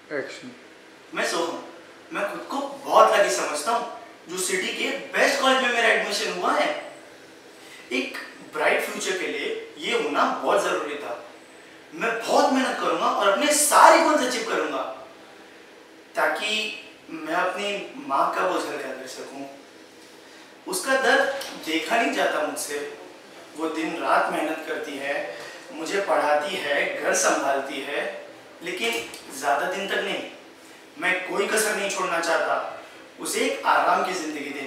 Action. मैं सोहम, मैं खुद को बहुत लकी समझता हूँ जो सिटी के बेस्ट कॉलेज में मेरा एडमिशन हुआ है। एक ब्राइट फ्यूचर के लिए ये होना बहुत जरूरी था। मैं बहुत मेहनत करूंगा और अपने सारे गोल्स अचीव करूंगा ताकि मैं अपनी माँ का बोझ हल्का कर सकूं। उसका दर्द देखा नहीं जाता मुझसे। वो दिन रात मेहनत करती है, मुझे पढ़ाती है, घर संभालती है, लेकिन ज्यादा दिन तक नहीं। मैं कोई कसर नहीं छोड़ना चाहता। उसे एक आराम की जिंदगी देना